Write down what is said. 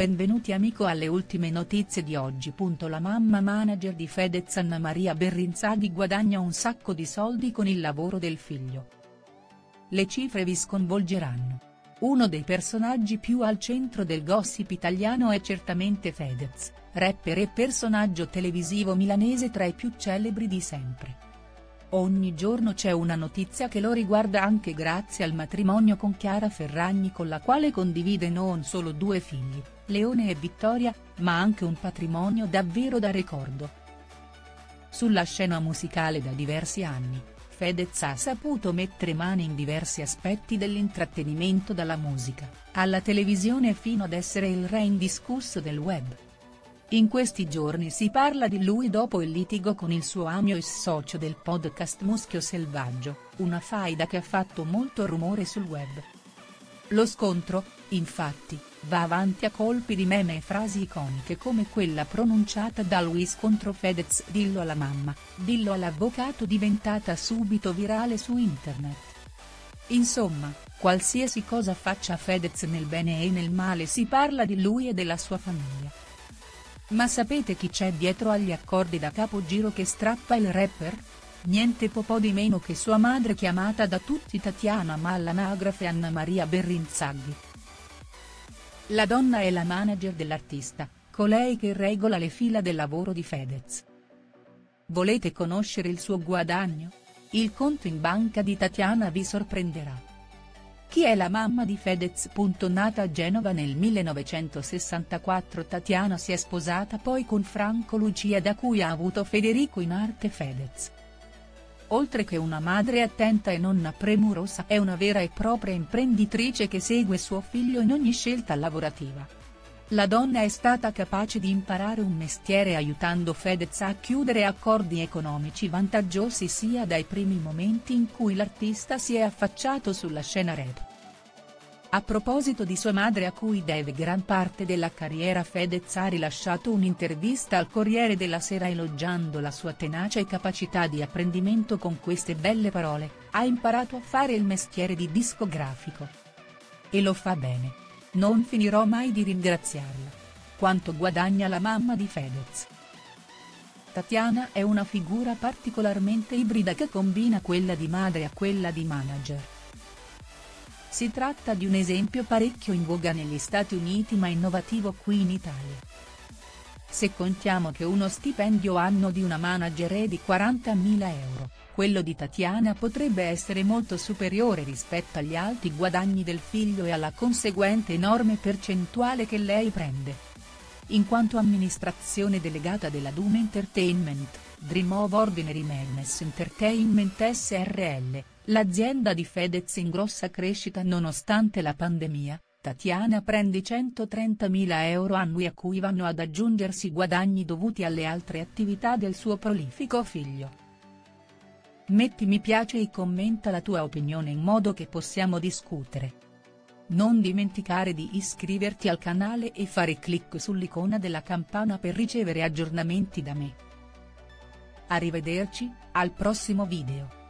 benvenuti amico alle ultime notizie di oggi. La mamma manager di Fedez Anna Maria Berrinzaghi guadagna un sacco di soldi con il lavoro del figlio. Le cifre vi sconvolgeranno. Uno dei personaggi più al centro del gossip italiano è certamente Fedez, rapper e personaggio televisivo milanese tra i più celebri di sempre. Ogni giorno c'è una notizia che lo riguarda anche grazie al matrimonio con Chiara Ferragni, con la quale condivide non solo 2 figli, Leone e Vittoria, ma anche un patrimonio davvero da ricordo. Sulla scena musicale da diversi anni, Fedez ha saputo mettere mano in diversi aspetti dell'intrattenimento, dalla musica, alla televisione fino ad essere il re indiscusso del web. In questi giorni si parla di lui dopo il litigo con il suo amico e socio del podcast Muschio Selvaggio, una faida che ha fatto molto rumore sul web. Lo scontro, infatti, va avanti a colpi di meme e frasi iconiche come quella pronunciata da Luis contro Fedez: "Dillo alla mamma, dillo all'avvocato", diventata subito virale su internet. Insomma, qualsiasi cosa faccia Fedez nel bene e nel male si parla di lui e della sua famiglia. Ma sapete chi c'è dietro agli accordi da capogiro che strappa il rapper? Niente po' di meno che sua madre, chiamata da tutti Tatiana ma all'anagrafe Anna Maria Berrinzaghi. La donna è la manager dell'artista, colei che regola le fila del lavoro di Fedez. Volete conoscere il suo guadagno? Il conto in banca di Tatiana vi sorprenderà. Chi è la mamma di Fedez? Nata a Genova nel 1964, Tatiana si è sposata poi con Franco Lucia, da cui ha avuto Federico in arte Fedez. Oltre che una madre attenta e nonna premurosa, è una vera e propria imprenditrice che segue suo figlio in ogni scelta lavorativa. La donna è stata capace di imparare un mestiere aiutando Fedez a chiudere accordi economici vantaggiosi sia dai primi momenti in cui l'artista si è affacciato sulla scena rap. A proposito di sua madre, a cui deve gran parte della carriera, Fedez ha rilasciato un'intervista al Corriere della Sera elogiando la sua tenacia e capacità di apprendimento con queste belle parole: "Ha imparato a fare il mestiere di discografico. E lo fa bene. Non finirò mai di ringraziarla". Quanto guadagna la mamma di Fedez? Tatiana è una figura particolarmente ibrida che combina quella di madre a quella di manager. Si tratta di un esempio parecchio in voga negli Stati Uniti ma innovativo qui in Italia. Se contiamo che uno stipendio annuo di una manager è di 40.000 euro, quello di Tatiana potrebbe essere molto superiore rispetto agli alti guadagni del figlio e alla conseguente enorme percentuale che lei prende. In quanto amministrazione delegata della Duma Entertainment, Dream of Ordinary Madness Entertainment Srl, l'azienda di Fedez in grossa crescita nonostante la pandemia, Tatiana prende 130.000 euro annui, a cui vanno ad aggiungersi guadagni dovuti alle altre attività del suo prolifico figlio. Metti mi piace e commenta la tua opinione in modo che possiamo discutere. Non dimenticare di iscriverti al canale e fare clic sull'icona della campana per ricevere aggiornamenti da me. Arrivederci, al prossimo video.